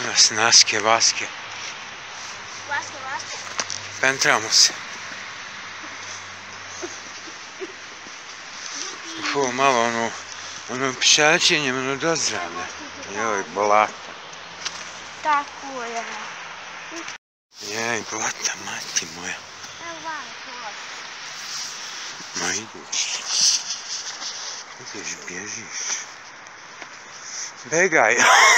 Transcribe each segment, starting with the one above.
nas naske, vaske. Vaske. Pentramo se. Malo ono pišačenje, ono dozdravlja. Joj, blata. Tako je. Jej, blata, mati moja. Evo vas. Ma ideš. Ideš, bježiš. Begaj.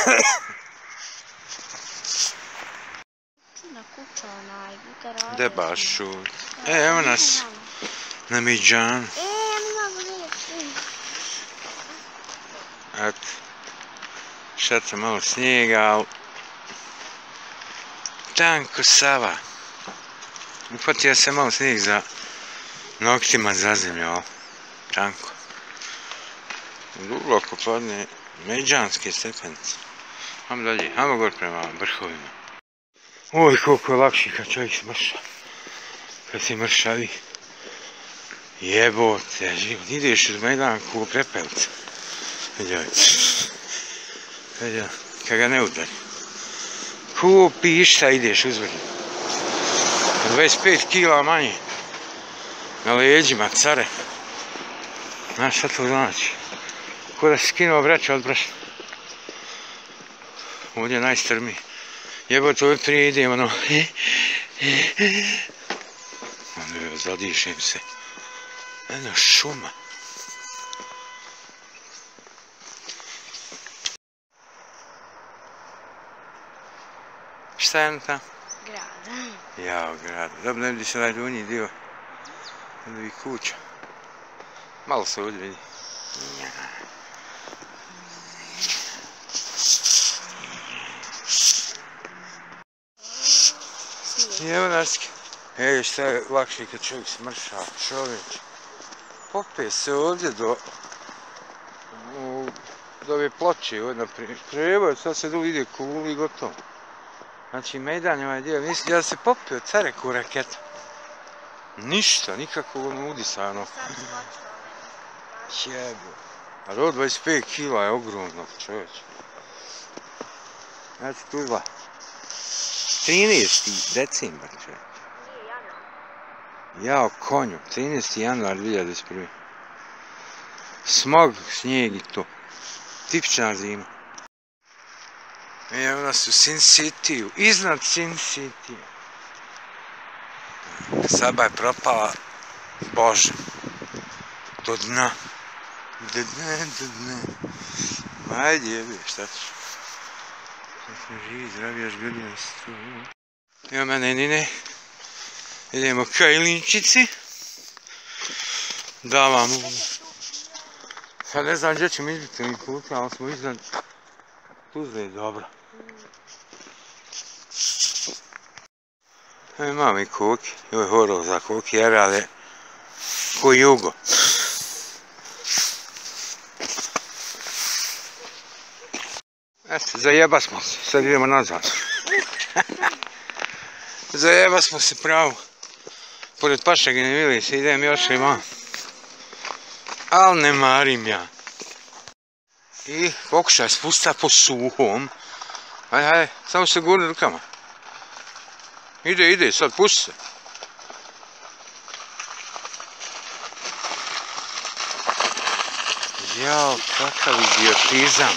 Na kuća onaj, garaža. Gde baš šut? Evo nas na Midžanu. Mi imamo vidjeti. Eto. Šaca malo snijega, ali tanko Sava. Upatio se malo snijeg za noktima za zemlju, ali tanko. Duboko padne Međanske stepenice. Hajmo dalje, hajmo gore prema vrhovima. Oj, koliko je lakši kad čovjek smrša. Kad si mršavi. Jebote, život. Ideš uz Majdan ko prepelca. Vidjeli. Kad ga ne udari. Ko pišta ideš uzvrdi. 25 kila manje. Na leđima, care. Znaš šta to znači? Ko da si skinuo braća od brašna. Ovdje je najstrmiji. Jebote, ovdje prije idem, ono... Onda zadišem se. Jedna šuma. Šta je tam? Grad. Jao, grad. Dobro, ne vidi se onaj donji dio. Ne vidi kuća. Malo se ovdje vidi. Evo nas. Ej, šta je lakše kad čovjek smrša, čovječ. Pope se ovdje do ove ploče, ovdje naprijed. Sad se dole ide kuli i gotovo. Znači, Mejdan je ovaj dio, mislim da se popio care ko raketa. Ništa, nikakvog ono udisa, ono. Jebo. A do 25 kila je ogromno, čovječ. Znači, tu dva. 13. decembar, čovječ. Jao, konju, 13. januar 2021. Smog, snijeg i to. Tipična zima. Evo nas u Sin Cityu, iznad Sin Citya. Saba je propala, Bože, do dna. Do dna. Ajde jebe, šta ćeš? Sad smo živi, zdravi, još godina se tu. Evo mene Nine. Idemo ka Ilinčici. Da vam... Sad ne znam gdje ćemo izbiti mi puta, ali smo iznad Tuzle, dobro. Imamo i koki, ovo je horov za koki, jer ali ko jugo. Eto, zajeba smo se, sad idemo nazad. Zajeba smo se pravo. Pored Pašagine vili se idem još ima. Al ne marim ja. I pokušaj spusta po suhom. Hajde, samo se gurni rukama. Ide, sad pusti se. Jao, kakav idiotizam.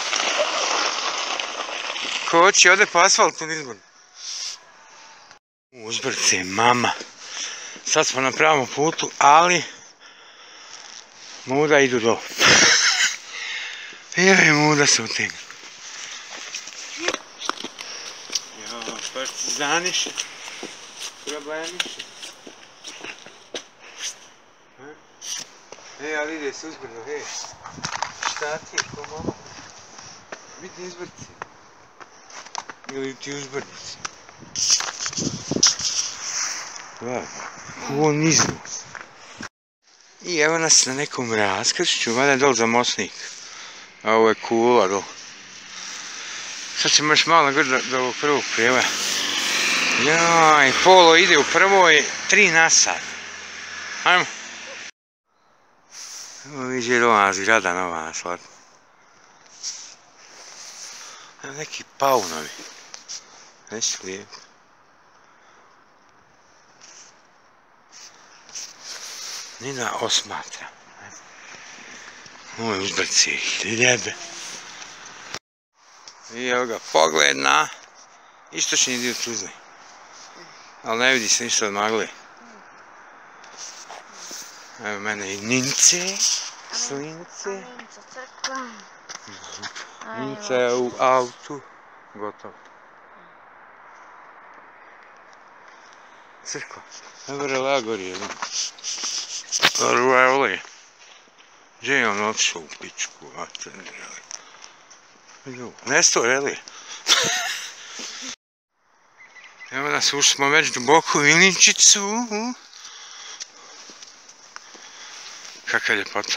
Ko hoće ode po asfaltu nizborno. Uzbrce, mama. Sad smo na pravom putu, ali muda idu do. Joj, muda se utegnu. Jao, partizaniše. Problemiše. Ali ide se uzbrdo, šta ti je, ko mama? Biti izbrci. Ili ti uzbrdici. Ovo nizno. I evo nas na nekom raskršću, valjda je dol za mostnik. A ovo je kula dol. Sad ćemo još malo gore do ovog prvog prijevoja. Jaj, polo ide u prvoj 3 na sat. Hajmo. Evo iđe do nas zgrada nova asfalt. Neki paunovi. Neći lijepo. Nina osmatra. Moj uzbrci hljebe. I evo ga pogled na istočni dio Tuzle. Ali ne vidi se ništa od magle. Evo mene i Nince, Slince. Ninca crkva. Ninca je u autu. Gotovo. Crkva. Evo Relea gori jedan. Reli. Gdje je on otišao u pičku? Nesto Reli. Evo nas ušli smo već duboko u Ilinčicu. Kakva ljepota.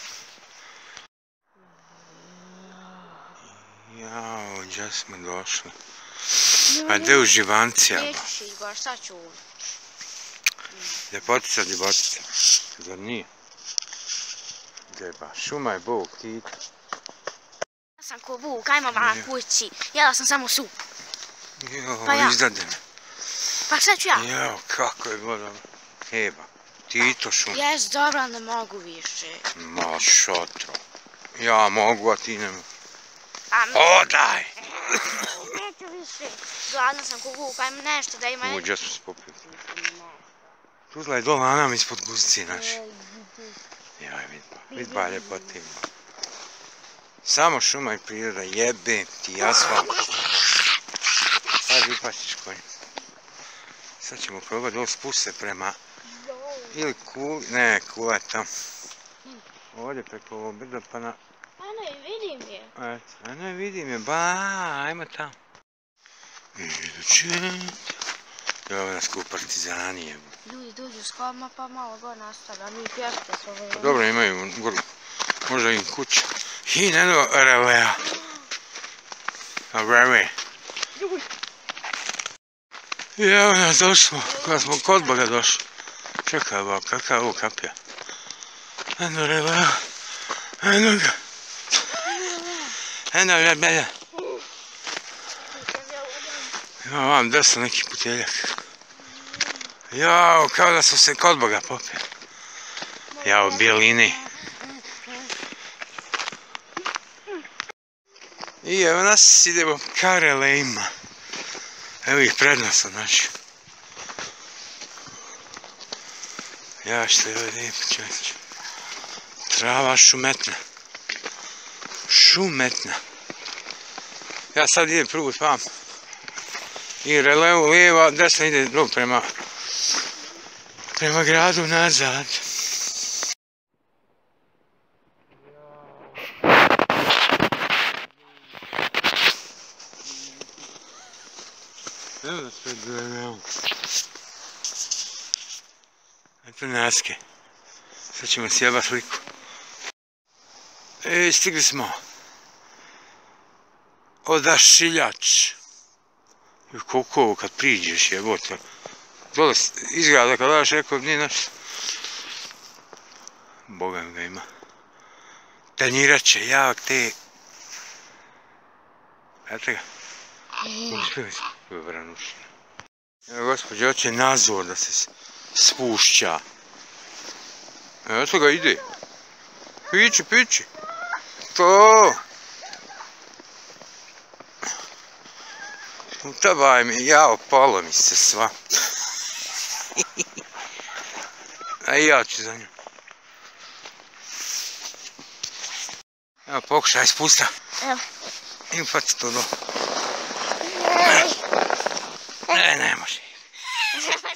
Jao, gdje smo došli? A gdje u Živancija? Nećeš ići, baš sad ću. Ljepotica, ljepotica. Zar nije? Gdje ba? Šuma je Bog, Tito. Ja sam ko vuk, ajmo na kući. Jela sam samo sup. Jao, Pa ja. izdadem. Pa sad ću ja. Jao, kako je bilo dobro. Heba, Tito šuma. Jes, dobro, ali ne mogu više. Ma šotro. Ja mogu, a ti ne mogu. A Odaj! neću više. Gladna sam ko vuk, ajmo nešto da ima. Uđe smo se popili. Tuzla je dola nam ispod guzici naše. Jaj, vid ba ljepote. Samo šuma i priroda, jebem ti asfalt. Sad upašćeš konju. Sad ćemo probati dole spust se prema ili Kuli, ne, Kula je tam. Ovdje preko ovo brda pa na... A ne, vidim je. Eto, ne vidim je, ba, ajmo tam. Iduće... Evo nas ko partizani je. Ljudi dođu s kolima pa malo gore nastavlja, mi pjevite s ovo. Pa dobro, imaju možda im kuća. I neno Relea. Rele. I evo nas došli, kada smo kod Boga došli. Čekaj, ba, kakva je ovo kapija? Eno Relea. Eno ga. Eno Rebelja. Ima vam desno neki puteljak. Jao, kao da su se kod Boga popili. Jao, bijelini. I evo nas idemo ka Relejima. Evo ih pred nas, znači. Ja što je ovo lijepo, čovječe. Trava šumetna. Šumetna. Ja sad idem prvi vam. I Releu lijeva, desno ide drug prema gradu nazad. Evo da sve Releu. Eto naske. Sad ćemo sjebat sliku. Stigli smo. Odašiljač. Koliko ovo kad priđeš jebote. Dole izgleda kad daš rekao nije naš. Boga mi ga ima. Tanjirače, jak te. Eto ga. Uspjeli smo. Vranušina. Evo gospođe, hoće nazor da se spušća. Eto ga ide. Pići, pići. To. Utabaj mi, jao, palo mi se sva. A i ja ću za nju. Evo, pokušaj spusta. Evo. I upati to do. Ne može.